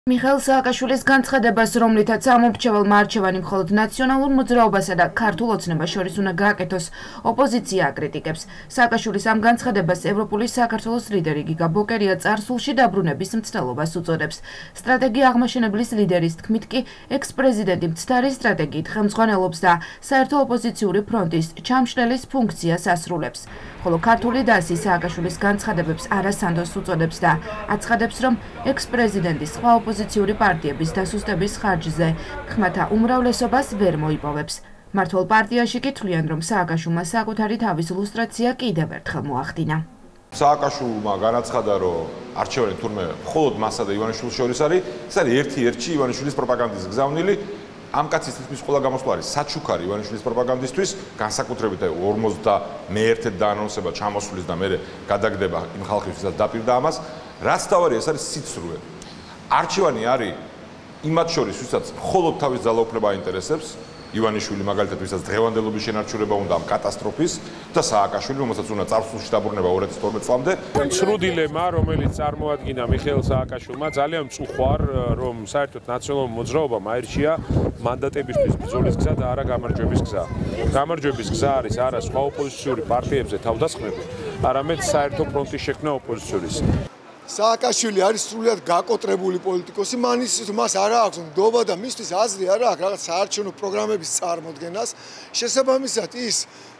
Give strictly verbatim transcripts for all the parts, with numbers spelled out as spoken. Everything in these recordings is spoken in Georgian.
მიხეილ სააკაშვილის განცხადებას, რომლითაც ამომრჩეველმა არჩევანი მხოლოდ ნაციონალურ მოძრაობასა და ქართულ ოცნებას შორის უნდა გააკეთოს, ოპოზიცია აკრიტიკებს. სააკაშვილის ამ განცხადებას ევროპული საქართველოს ლიდერი გიგა ბოკერია წარსულში დაბრუნების მცდელობას უწოდებს. სტრატეგია აღმაშენებლის ლიდერის თქმით კი, ექს-პრეზიდენტი მცდარი სტრატეგიით ხელმძღვანელობს და საერთო ოპოზიციური ფრონტის ჩამშლელის ფუნქციას ასრულებს. ხოლო ქართული დასი სააკაშვილის განცხადებებს არასანდოს უწოდებს და აცხადებს, რომ ექს-პრეზიდენტის სხვა ოპოზიციური პარტიების დასუსტების ხარჯზე ხმათა უმრავლესობას ვერ მოიპოვებს. მართლ პარტიაში კი თვლიან, რომ სააკაშვილმა საკუთარი თავის ლუსტრაცია კიდევ ერთხელ მოახდინა. სააკაშვილმა განაცხადა, რომ არჩევანი თურმე მხოლოდ მასა და ივანიშვილის შორის არის, ეს არის ერთი-ერთში ივანიშვილის პროპაგანდის გზავნილი. ამ კაცის თითქმის ყველა გამოსვლა არის საჩუქარი ივანიშვილის პროპაგანდისთვის, განსაკუთრებით ორმოცდამეერთედ დაანონსება ჩამოსვლის და მერე გადაგდება იმ ხალხის, ვისაც დაპირდა ამას. რაც თავარია, ეს არის სიცრუე. არჩევანი არის იმათ შორის, ვისაც მხოლოდ თავის ძალაუფლება აინტერესებს, ივანიშვილი მაგალითად, ვისაც დღევანდელობის შენარჩუნება უნდა ამ კატასტროფის და სააკაშვილი, რომელსაც უნდა წარსულში დაბრუნება ორი ათას თორმეტ წლამდე. ცრუ დილემა, რომელიც წარმოადგინა მიხეილ სააკაშვილმა, ძალიან მწუხვარ, რომ საერთოდ ნაციონალურ მოძრაობამ აირჩია მანდატებისთვის ბრძოლის გზა და არა გამარჯვების გზა. გამარჯვების გზა არის არა სხვა ოპოზიციური პარტიებზე თავდასხმები, არამედ საერთო ფრონტის შექმნა ოპოზიციის. სააკაშვილი არის სრულიად გაკოტრებული პოლიტიკოსი, მანის მას არ აქვს ნდობა და მისთვის აზრი არ აქვს რაღაც საარჩევნო პროგრამების წარმოდგენას. შესაბამისად ის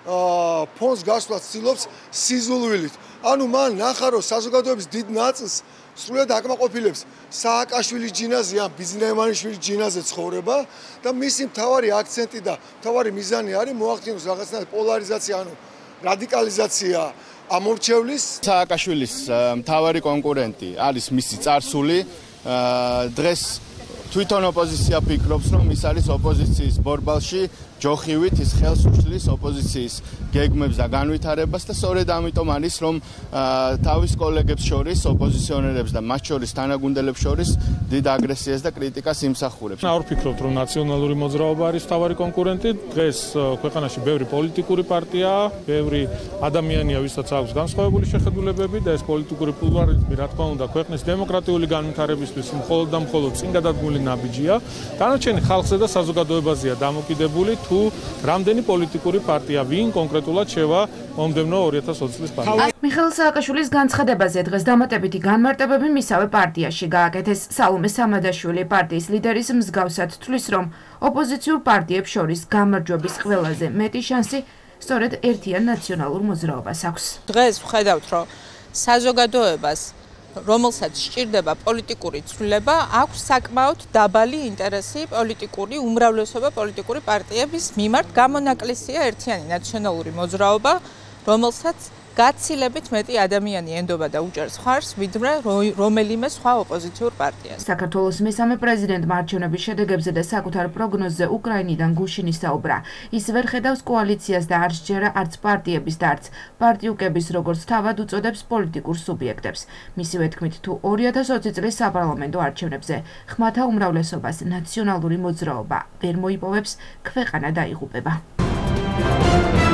ფონს გასვლას ცდილობს სიზულვილით. ანუ მან ნახა, რომ საზოგადოების დიდ ნაწილს სრულიად აკმაყოფილებს სააკაშვილის ჯინაზე ან ბიზნესმენის ჯინაზე ცხოვრება და მისი მთავარი აქცენტი და მთავარი მიზანი არის მოახდინოს რაღაცნაირად პოლარიზაცია, ანუ რადიკალიზაცია. ამორჩევლის სააკაშვილის მთავარი კონკურენტი არის მისი წარსული. დღეს თვითონ ოპოზიცია ფიქრობს, რომ ის არის ოპოზიციის ბორბალში ჯოხივით ის ხელს უშლის ოპოზიციის გეგმებს და განვითარებას და სწორედ ამიტომ არის, რომ თავის კოლეგებს შორის, ოპოზიციონერებს და მათ შორის თანაგუნდელებს შორის დიდ აგრესიას და კრიტიკას იმსახურებს. არ ვფიქრობთ, რომ ნაციონალური მოძრაობა არის მთავარი კონკურენტი. დღეს ქვეყანაში ბევრი პოლიტიკური პარტიაა, ბევრი ადამიანია, ვისაც აქვს განსხვავებული შეხედულებები და ეს პოლიტიკური პლურალიზმი, რა თქმა უნდა, ქვეყნის დემოკრატიული განვითარებისთვის მხოლოდ და მხოლოდ წინ გადადგმული ნაბიჯია. დანარჩენი ხალხზე და საზოგადოებაზეა დამოკიდებული, თუ რამდენი პოლიტიკური პარტია ვინ კონკრეტულად შევა მომდევნო ორი ათას ოცი წლის პარტია. მიხეილ სააკაშვილის განცხადებაზე დღეს დამატებითი განმარტებები მისავე პარტიაში გააკეთეს. სალომე სამადაშვილი პარტიის ლიდერის მსგავსად თვლის, რომ ოპოზიციურ პარტიებს შორის გამარჯვების ყველაზე მეტი შანსი სწორედ ერთიან ნაციონალურ მოძრაობას აქვს. დღეს ვხედავთ, რომ საზოგადოებას რომელსაც სჭირდება პოლიტიკური ცვლილება, აქვს საკმაოდ დაბალი ინტერესი პოლიტიკური უმრავლესობა პოლიტიკური პარტიების მიმართ. გამონაკლისია ერთიანი ნაციონალური მოძრაობა, რომელსაც გაცილებით მეტი ადამიანი ენდობა და უჭერს ხარს, ვიდრე რომელიმე სხვა ოპოზიციურ პარტიას. საქართველოს მესამე პრეზიდენტმა არჩევნების შედეგებზე და საკუთარ პროგნოზზე უკრაინიდან გუშინ ისაუბრა. ის ვერ ხედავს კოალიციას და არ სჯერა არც პარტიების და არც პარტიუკების, როგორც თავად უწოდებს პოლიტიკურ სუბიექტებს. მისივე თქმით, თუ ორი ათას ოცი წლის საპარლამენტო არჩევნებზე ხმათა უმრავლესობას ნაციონალური მოძრაობა ვერ მოიპოვებს, ქვეყანა დაიღუპება.